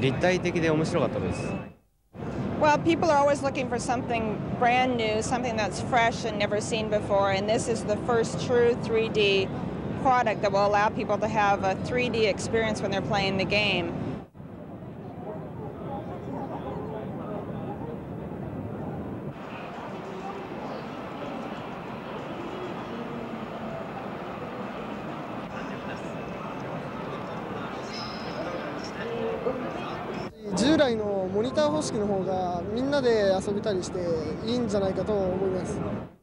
立体的で面白かったです。 Well, people are always looking for something brand new, something that's fresh and never seen before, and this is the first true 3D product that will allow people to have a 3D experience when they're playing the game. 従来のモニター方式の方がみんなで遊べたりしていいんじゃないかと思います。